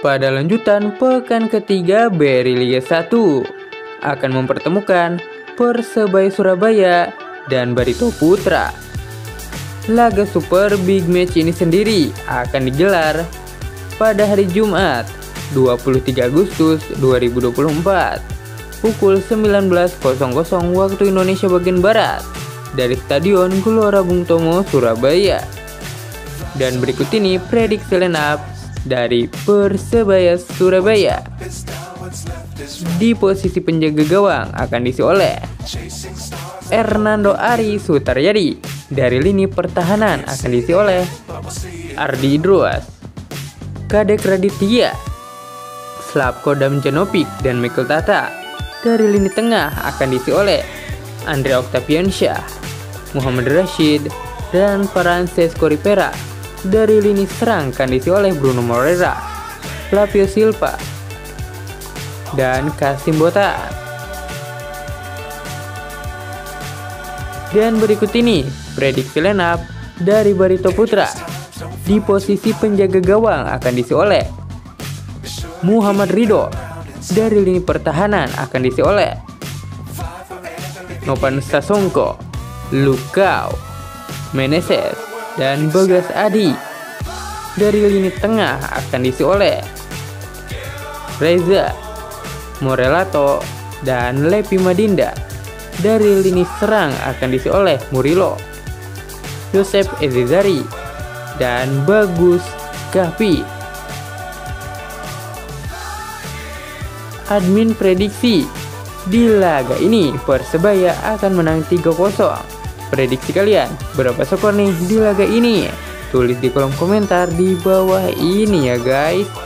Pada lanjutan pekan ketiga BRI Liga 1 akan mempertemukan Persebaya Surabaya dan Barito Putra. Laga Super Big Match ini sendiri akan digelar pada hari Jumat 23 Agustus 2024 pukul 19.00 waktu Indonesia bagian Barat dari Stadion Gelora Bung Tomo, Surabaya. Dan berikut ini prediksi line up dari Persebaya Surabaya. Di posisi penjaga gawang akan diisi oleh Hernando Ari Sutaryadi. Dari lini pertahanan akan diisi oleh Ardi Idrus, Kadek Raditya, Slavko Damjanovic, dan Michael Tata. Dari lini tengah akan diisi oleh Andrea Octaviansyah, Muhammad Rashid, dan Francesco Rivera. Dari lini serang akan diisi oleh Bruno Moreira, Flavio Silva, dan Kasim Botan. Dan berikut ini prediksi line up dari Barito Putra. Di posisi penjaga gawang akan diisi oleh Muhammad Ridho. Dari lini pertahanan akan diisi oleh Novan Sasongko, Lukau, Meneses, dan Bagas Adi. Dari lini tengah akan diisi oleh Reza, Morelato, dan Levi Madinda. Dari lini serang akan diisi oleh Murilo, Yosef Ezezari, dan Bagus Kahfi. Admin prediksi di laga ini Persebaya akan menang 3-0. Prediksi kalian berapa skor nih di laga ini? Tulis di kolom komentar di bawah ini ya guys.